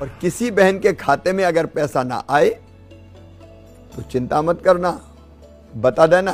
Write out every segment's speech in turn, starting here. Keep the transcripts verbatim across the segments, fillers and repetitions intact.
और किसी बहन के खाते में अगर पैसा ना आए तो चिंता मत करना, बता देना,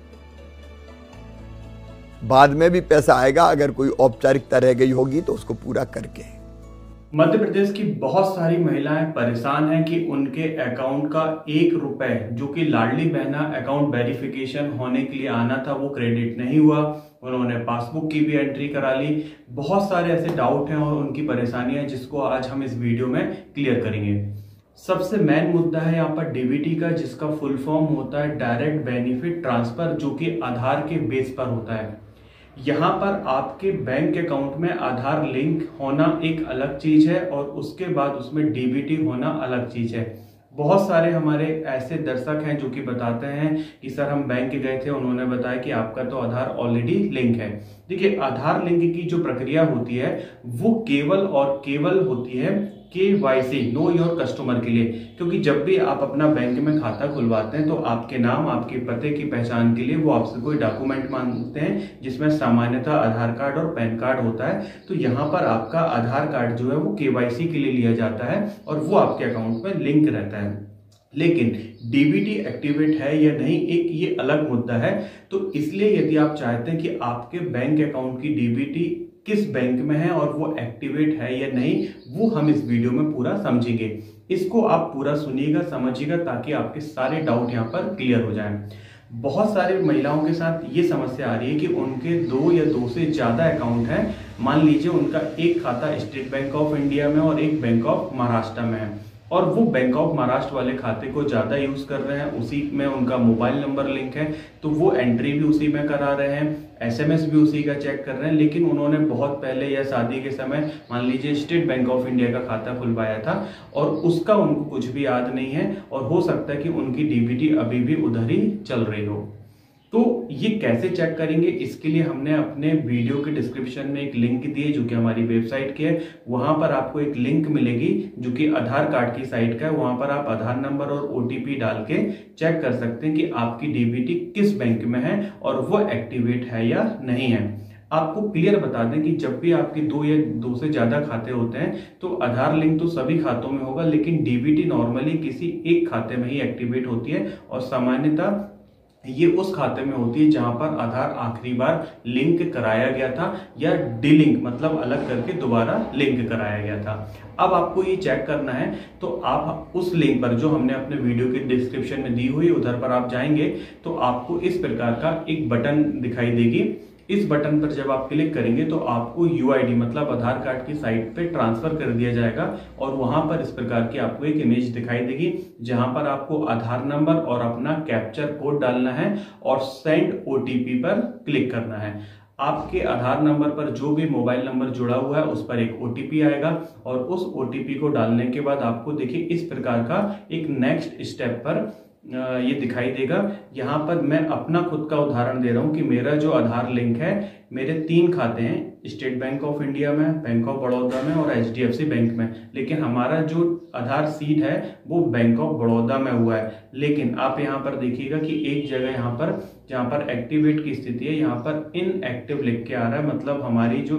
बाद में भी पैसा आएगा। अगर कोई औपचारिकता रह गई होगी तो उसको पूरा करके। मध्य प्रदेश की बहुत सारी महिलाएं परेशान हैं कि उनके अकाउंट का एक रुपए जो कि लाडली बहना अकाउंट वेरिफिकेशन होने के लिए आना था वो क्रेडिट नहीं हुआ। उन्होंने पासबुक की भी एंट्री करा ली। बहुत सारे ऐसे डाउट हैं और उनकी परेशानियां जिसको आज हम इस वीडियो में क्लियर करेंगे। सबसे मेन मुद्दा है यहाँ पर डीबीटी का, जिसका फुल फॉर्म होता है डायरेक्ट बेनिफिट ट्रांसफर, जो कि आधार के बेस पर होता है। यहाँ पर आपके बैंक अकाउंट में आधार लिंक होना एक अलग चीज है और उसके बाद उसमें डीबीटी होना अलग चीज है। बहुत सारे हमारे ऐसे दर्शक हैं जो कि बताते हैं कि सर हम बैंक गए थे, उन्होंने बताया कि आपका तो आधार ऑलरेडी लिंक है। देखिए, आधार लिंक की जो प्रक्रिया होती है वो केवल और केवल होती है K Y C, know your customer के लिए, क्योंकि जब भी आप अपना बैंक में खाता खुलवाते हैं तो आपके नाम, आपके पते की पहचान के लिए वो आपसे कोई डॉक्यूमेंट मांगते हैं, जिसमें सामान्यतः आधार कार्ड और पैन कार्ड होता है। तो यहाँ पर आपका आधार कार्ड जो है वो के वाई सी के लिए लिया जाता है और वो आपके अकाउंट में लिंक रहता है। लेकिन डीबीटी एक्टिवेट है या नहीं, एक ये अलग मुद्दा है। तो इसलिए यदि आप चाहते हैं कि आपके बैंक अकाउंट की डीबीटी किस बैंक में है और वो एक्टिवेट है या नहीं, वो हम इस वीडियो में पूरा समझेंगे। इसको आप पूरा सुनिएगा, समझिएगा, ताकि आपके सारे डाउट यहाँ पर क्लियर हो जाएं। बहुत सारी महिलाओं के साथ ये समस्या आ रही है कि उनके दो या दो से ज्यादा अकाउंट हैं। मान लीजिए उनका एक खाता स्टेट बैंक ऑफ इंडिया में और एक बैंक ऑफ महाराष्ट्र में है, और वो बैंक ऑफ महाराष्ट्र वाले खाते को ज़्यादा यूज़ कर रहे हैं, उसी में उनका मोबाइल नंबर लिंक है, तो वो एंट्री भी उसी में करा रहे हैं, एसएमएस भी उसी का चेक कर रहे हैं। लेकिन उन्होंने बहुत पहले या शादी के समय मान लीजिए स्टेट बैंक ऑफ इंडिया का खाता खुलवाया था और उसका उनको कुछ भी याद नहीं है, और हो सकता है कि उनकी डीबीटी अभी भी उधर ही चल रही हो। तो ये कैसे चेक करेंगे, इसके लिए हमने अपने वीडियो के डिस्क्रिप्शन में एक लिंक दी है जो कि हमारी वेबसाइट की है। वहां पर आपको एक लिंक मिलेगी जो कि आधार कार्ड की साइट का है। वहां पर आप आधार नंबर और ओटीपी डाल के चेक कर सकते हैं कि आपकी डीबीटी किस बैंक में है और वो एक्टिवेट है या नहीं है। आपको क्लियर बता दें कि जब भी आपके दो या दो से ज्यादा खाते होते हैं तो आधार लिंक तो सभी खातों में होगा, लेकिन डीबीटी नॉर्मली किसी एक खाते में ही एक्टिवेट होती है और सामान्यतः ये उस खाते में होती है जहां पर आधार आखिरी बार लिंक कराया गया था या डीलिंक मतलब अलग करके दोबारा लिंक कराया गया था। अब आपको ये चेक करना है तो आप उस लिंक पर जो हमने अपने वीडियो के डिस्क्रिप्शन में दी हुई उधर पर आप जाएंगे तो आपको इस प्रकार का एक बटन दिखाई देगी। इस बटन पर जब आप क्लिक करेंगे तो आपको यूआईडी मतलब आधार कार्ड की साइट पे ट्रांसफर कर दिया जाएगा और वहां पर इस प्रकार की आपको एक इमेज दिखाई देगी जहां पर आपको आधार नंबर और अपना कैप्चर कोड डालना है और सेंड ओटीपी पर क्लिक करना है। आपके आधार नंबर पर जो भी मोबाइल नंबर जुड़ा हुआ है उस पर एक ओटीपी आएगा और उस ओटीपी को डालने के बाद आपको देखिए इस प्रकार का एक नेक्स्ट स्टेप पर ये दिखाई देगा। यहाँ पर मैं अपना खुद का उदाहरण दे रहा हूँ कि मेरा जो आधार लिंक है, मेरे तीन खाते हैं, स्टेट बैंक ऑफ इंडिया में, बैंक ऑफ बड़ौदा में और एचडीएफसी बैंक में, लेकिन हमारा जो आधार सीड है वो बैंक ऑफ बड़ौदा में हुआ है। लेकिन आप यहाँ पर देखिएगा कि एक जगह यहाँ पर जहाँ पर एक्टिवेट की स्थिति है यहाँ पर इनएक्टिव लिख के आ रहा है, मतलब हमारी जो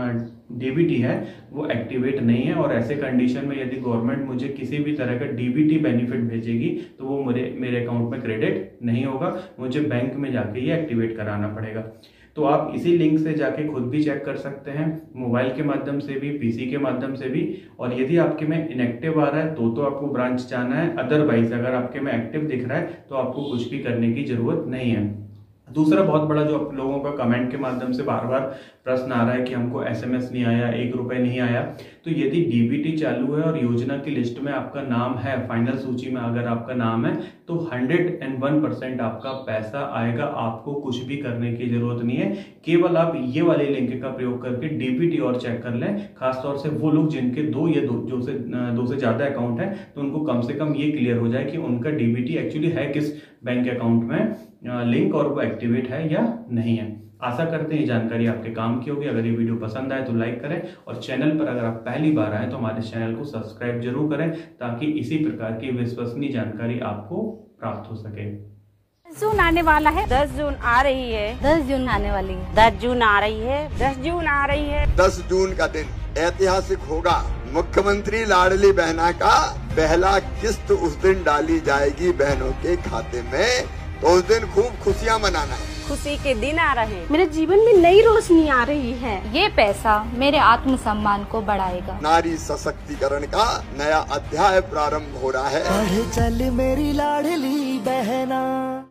डीबीटी है वो एक्टिवेट नहीं है। और ऐसे कंडीशन में यदि गवर्नमेंट मुझे किसी भी तरह का डीबीटी बेनिफिट भेजेगी तो वो मेरे मेरे अकाउंट में क्रेडिट नहीं होगा, मुझे बैंक में जाके ये एक्टिवेट कराना पड़ेगा। तो आप इसी लिंक से जाके खुद भी चेक कर सकते हैं, मोबाइल के माध्यम से भी, पीसी के माध्यम से भी। और यदि आपके में इनएक्टिव आ रहा है तो तो आपको ब्रांच जाना है, अदरवाइज अगर आपके में एक्टिव दिख रहा है तो आपको कुछ भी करने की जरूरत नहीं है। दूसरा बहुत बड़ा जो आप लोगों का कमेंट के माध्यम से बार बार प्रश्न आ रहा है कि हमको एसएमएस नहीं आया, एक रुपए नहीं आया। तो यदि डीबीटी चालू है और योजना की लिस्ट में आपका नाम है, फाइनल सूची में अगर आपका नाम है, तो हंड्रेड एंड वन परसेंट आपका पैसा आएगा। आपको कुछ भी करने की जरूरत नहीं है, केवल आप ये वाले लिंक का प्रयोग करके डीबीटी और चेक कर लें। खासतौर से वो लोग जिनके दो या दो जो से दो से ज्यादा अकाउंट है तो उनको कम से कम ये क्लियर हो जाए कि उनका डीबीटी एक्चुअली है किस बैंक अकाउंट में लिंक और वो एक्टिवेट है या नहीं है। आशा करते हैं ये जानकारी आपके काम की होगी। अगर ये वीडियो पसंद आए तो लाइक करें और चैनल पर अगर आप पहली बार आए तो हमारे चैनल को सब्सक्राइब जरूर करें ताकि इसी प्रकार की विश्वसनीय जानकारी आपको प्राप्त हो सके। दस जून आने वाला है, दस जून आ रही है, दस जून आने वाली है, दस जून आ रही है, दस जून आ रही है। दस जून का दिन ऐतिहासिक होगा, मुख्यमंत्री लाडली बहना का पहला किस्त उस दिन डाली जाएगी बहनों के खाते में, तो उस दिन खूब खुशियाँ मनाना है। खुशी के दिन आ रहे हैं, मेरे जीवन में नई रोशनी आ रही है। ये पैसा मेरे आत्मसम्मान को बढ़ाएगा। नारी सशक्तिकरण का नया अध्याय प्रारंभ हो रहा है। बढ़ चल मेरी लाडली बहना।